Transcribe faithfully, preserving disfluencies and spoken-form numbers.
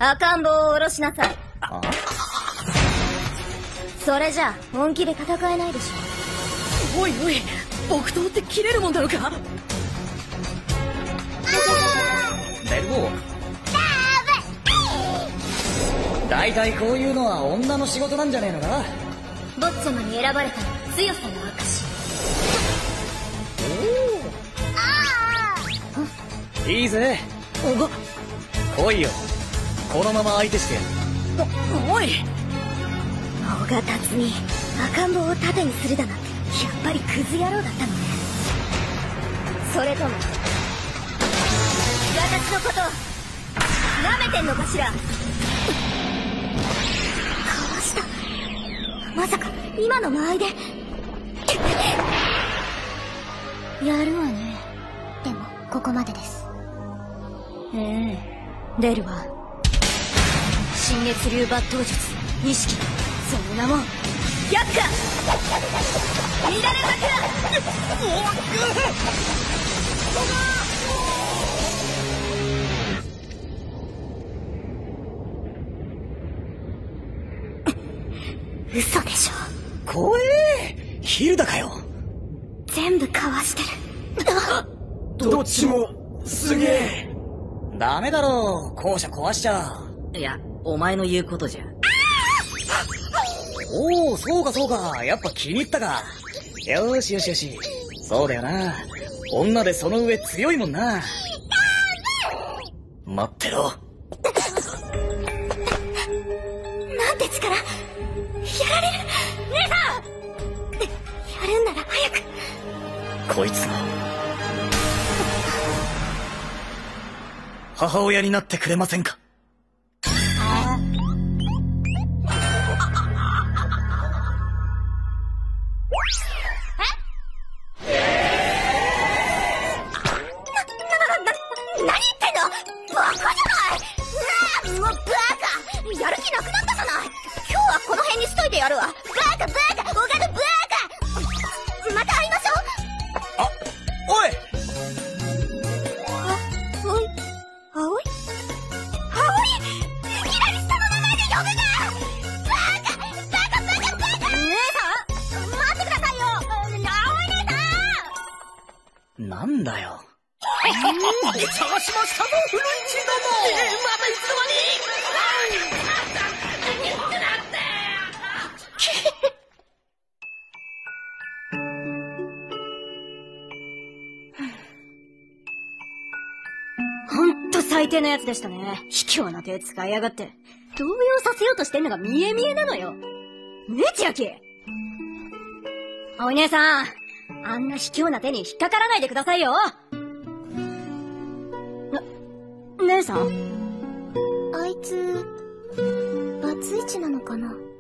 赤ん坊を下ろしなさい。それじゃ本気で戦えないでしょ。おいおい、木刀って切れるもんだろうか。 ベルボー、だいたいこういうのは女の仕事なんじゃねえのか。 ボッチャマに選ばれた強さの証。 おお、いいぜ。来いよ、このまま相手してやる。 おおい、 尾が立つに赤ん坊を盾にするだなんてやっぱりクズ野郎だったのね。それとも私のこと舐めてんのかしら。かわした。まさか今の間合いでやるわね。でもここまでです。ええ、出るわ。新月流抜刀術錦、その名も百花乱れ桜。嘘でしょ。 怖え。ヒルダかよ。 全部かわしてる。 どっちもすげえ。 ダメだろう、校舎壊しちゃ。 いや、お前の言うことじゃ。 おお、そうかそうか、やっぱ気に入ったか。よしよしよし、そうだよな、女でその上強いもんな。待ってろ。 なんて力。やられる。姉さん、やるんなら早く。 こいつの母親になってくれませんか。 やるわ。バカバカ、おがのバカ。また会いましょう。 あ、おい。 あ、おい、あおい、あおい。いきなり下の名前で呼ぶな。バカ、バカ、バカ、バカ。姉さん、待ってくださいよ。あおい姉さん。なんだよ。 探しましたぞ、古市殿。え、またいつの間に。 ほんと最低なやつでしたね。卑怯な手使いやがって。動揺させようとしてんのが見え見えなのよ。ねえ千秋。お姉さん、あんな卑怯な手に引っかからないでくださいよ。な、姉さん、あいつバツイチなのかな。